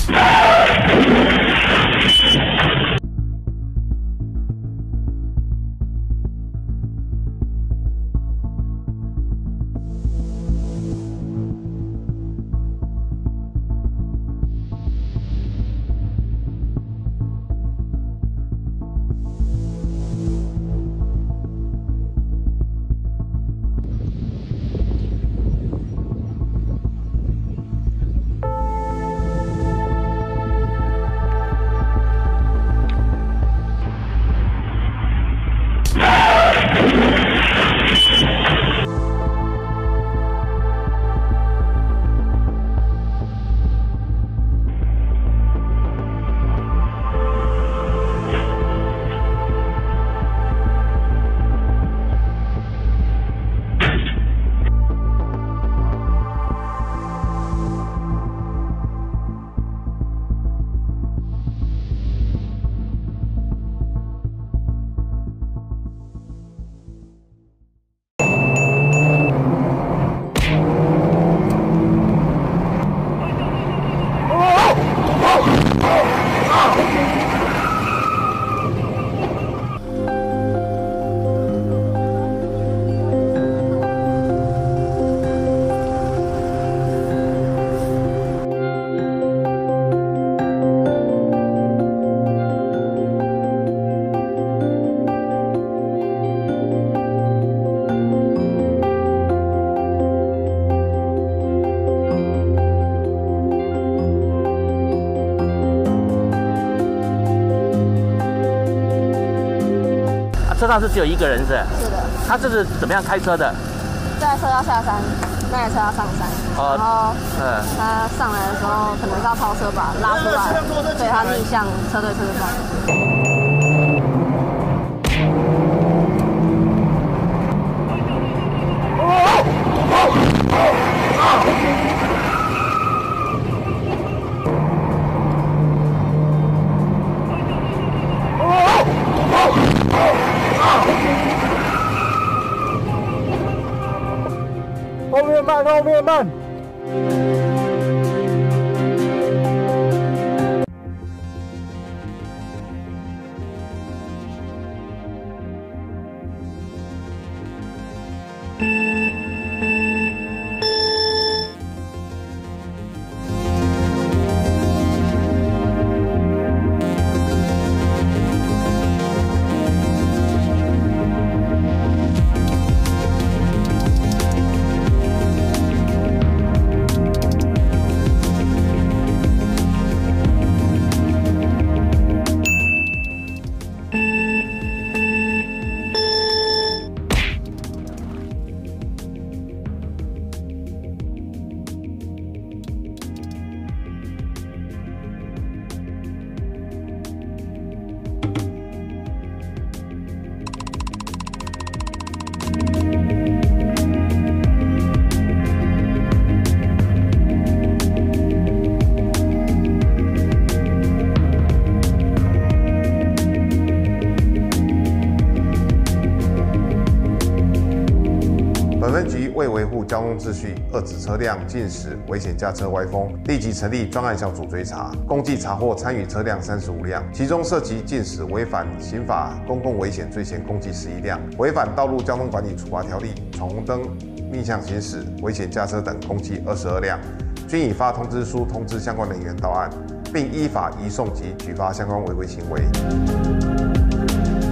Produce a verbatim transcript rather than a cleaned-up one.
车上是只有一个人是？ 是的。 他这是怎么样开车的？ 这台车要下山，那台车要上山。哦。然后，嗯，他上来的时候可能是要超车吧，拉出来，所以他逆向车对车的撞。 后面慢，后面慢。 本分局为维护交通秩序，遏止车辆进驶危险驾车歪风，立即成立专案小组追查，共计查获参与车辆三十五辆，其中涉及进驶违反刑法公共危险罪嫌共计十一辆，违反道路交通管理处罚条例、闯红灯、逆向行驶、危险驾车等共计二十二辆，均已发通知书通知相关人员到案，并依法移送及举发相关违规行为。